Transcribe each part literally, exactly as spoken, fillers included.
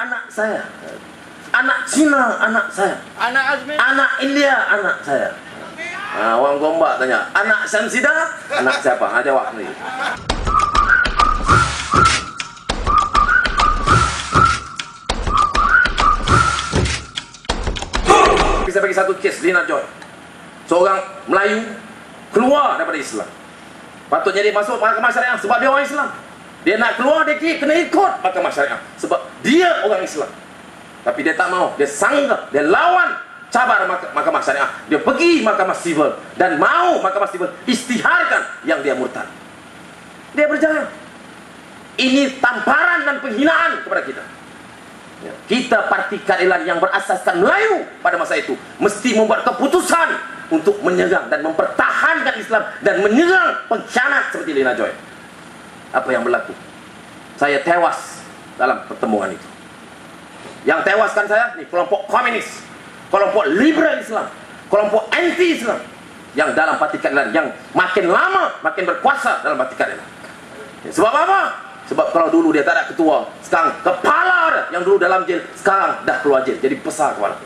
anak saya. Anak Cina, anak saya. Anak Azmi. Anak India, anak saya. Ha, orang Gombak tanya, anak Syamsidah, anak siapa? Ha, jawab ni. Saya bagi satu kes Lina Joy. Seorang Melayu keluar daripada Islam. Patutnya dia masuk mahkamah syariah sebab dia orang Islam. Dia nak keluar, dia kena ikut mahkamah syariah sebab dia orang Islam. Tapi dia tak mau, dia sanggah, dia lawan cabar mahkamah syariah. Dia pergi mahkamah sivil dan mau mahkamah sivil istiharkan yang dia murtad. Dia berjaya. Ini tamparan dan penghinaan kepada kita. Kita parti keadilan yang berasaskan Melayu pada masa itu mesti membuat keputusan untuk menyerang dan mempertahankan Islam dan menyerang pengkhianat seperti Lina Joy. Apa yang berlaku? Saya tewas dalam pertemuan itu. Yang tewaskan saya ni kelompok komunis, kelompok liberal Islam, kelompok anti Islam yang dalam parti keadilan yang makin lama makin berkuasa dalam parti keadilan. Sebab apa? Sebab kalau dulu dia tak ada ketua, sekarang kepala dia yang dulu dalam jail, sekarang dah keluar jail, jadi besar kepala.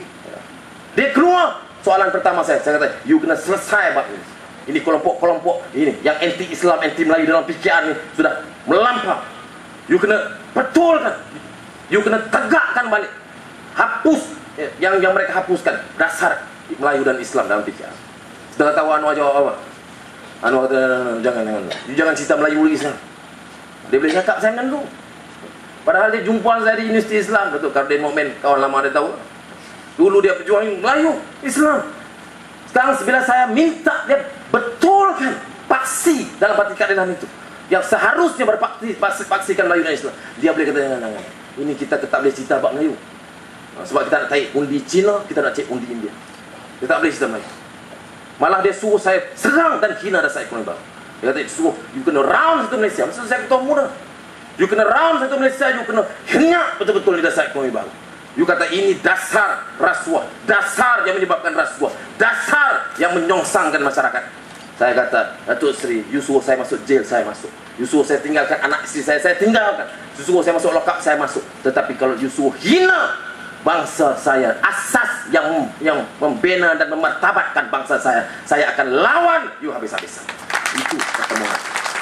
Dia keluar, soalan pertama saya, saya kata, you kena selesai bab ini. Ini kelompok-kelompok ini yang anti-Islam, anti-Melayu dalam fikiran ini sudah melampau. You kena betulkan, you kena tegakkan balik, hapus yang yang mereka hapuskan dasar Melayu dan Islam dalam fikiran. Sudah tahu Anwar jawab apa? Anwar kata, jangan, jangan, you jangan cerita Melayu lagi sekarang. Dia boleh cakap saya dengan dulu. Padahal dia jumpa saya di Universiti Islam. Datuk Kardin Mokmen, kawan lama dia tahu. Dulu dia berjuang Melayu, Islam. Sekarang bila saya minta dia betulkan paksi dalam parti keadilan itu yang seharusnya berpaksi paksikan Melayu dan Islam, dia boleh kata jangan, jangan. Ini kita tak boleh cerita bab Melayu. Sebab kita nak tarik undi Cina, kita nak cek undi India. Kita tak boleh cerita Melayu. Malah dia suruh saya serang dan hina dasar ekonomi baru. Dia kata, suruh, you kena round satu Malaysia. Maksud saya ketua muda. You kena round satu Malaysia, you kena henyak betul-betul di dasar ekonomi baru. You kata ini dasar rasuah, dasar yang menyebabkan rasuah, dasar yang menyongsangkan masyarakat. Saya kata, Datuk Seri, you suruh saya masuk jail, saya masuk. You suruh saya tinggalkan anak isteri saya, saya tinggalkan. You suruh saya masuk lokap, saya masuk. Tetapi kalau you suruh hina bangsa saya, asas yang yang membina dan memartabatkan bangsa saya, saya akan lawan you habis-habisan. Itu pertemuan.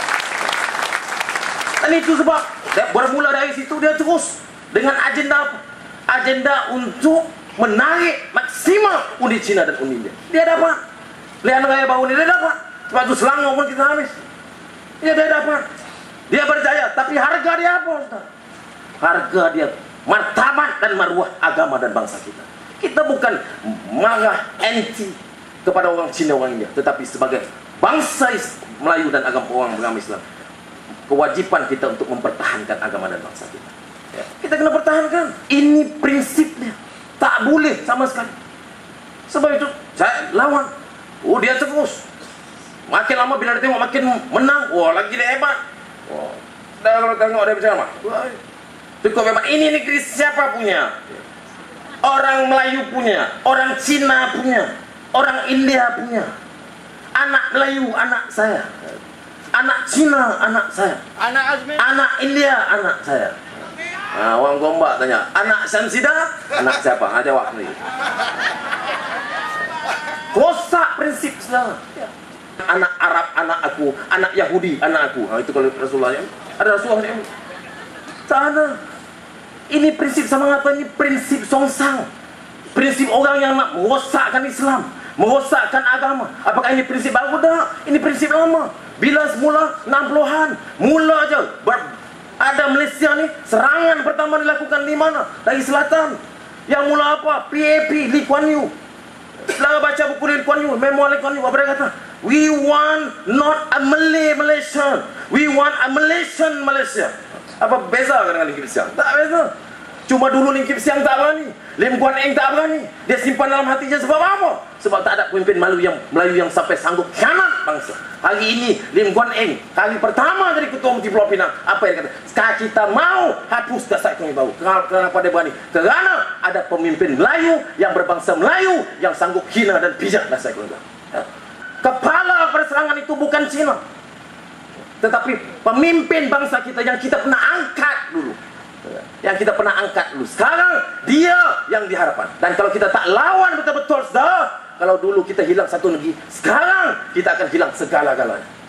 Dan itu sebab bermula dari situ dia terus dengan agenda agenda untuk menarik maksimal undi Cina dan undi India. Dia dapat. Lihat Raya Baru ni dia dapat. Sebab itu Selangor pun kita habis. Ya, dia dapat. Dia berjaya. Tapi harga dia apa, Ustaz? Harga dia martabat dan maruah agama dan bangsa kita. Kita bukan marah anti kepada orang Cina, orang India, tetapi sebagai bangsa Melayu dan agama orang beragama Islam, kewajipan kita untuk mempertahankan agama dan bangsa kita. Ya, kita kena pertahankan. Ini prinsipnya. Tak boleh sama sekali. Sebab itu saya lawan. Oh, dia terus. Makin lama bila dia tengok makin menang, wah lagi dia hebat. Wah, dah kalau tengok dia macam mana? Cukup hebat. Ini negeri siapa punya? Orang Melayu punya, orang Cina punya, orang India punya. Anak Melayu, anak saya. Anak Cina, anak saya. Anak Azmi. Anak India, anak saya. Ha, orang Gombak tanya, anak Syamsidah, anak siapa? Ha, jawab ni. Rosak prinsip saudara. Anak Arab, anak aku. Anak Yahudi, anak aku. Ha, itu kalau Rasulullah ya. Ada Rasulullah yang tak ada. Ini prinsip sama apa? Ini prinsip songsang. Prinsip orang yang nak merosakkan Islam, merosakkan agama. Apakah ini prinsip baru? Tak. Ini prinsip lama. Bila semula enam puluhan, mula je ber, ada Malaysia ni, serangan pertama dilakukan di mana? Dari selatan. Yang mula apa? P A P, Lee Kuan Yew. Setelah baca buku Lee Kuan Yew, memoir Lee Kuan Yew, apa dia kata? We want not a Malay Malaysia, we want a Malaysian Malaysia. Apa beza dengan Lim Kip Siang? Tak beza. Cuma dulu Lim Kip Siang tak berani, Lim Guan Eng tak berani. Dia simpan dalam hatinya sebab apa? Sebab tak ada pemimpin Melayu yang Melayu yang sampai sanggup khianat bangsa. Hari ini Lim Guan Eng kali pertama jadi ketua Umum Pulau Pinang, apa yang kata? Sekarang kita mau hapus dasar ekonomi baru. Kenapa dia berani? Kerana ada pemimpin Melayu yang berbangsa Melayu yang sanggup hina dan pijak dasar ekonomi baru. Ya. Kepala pada serangan itu bukan Cina, tetapi pemimpin bangsa kita yang kita pernah angkat dulu. yang kita pernah angkat dulu. Sekarang dia yang diharapkan. Dan kalau kita tak lawan betul-betul, saudara, kalau dulu kita hilang satu negeri, sekarang kita akan hilang segala-galanya.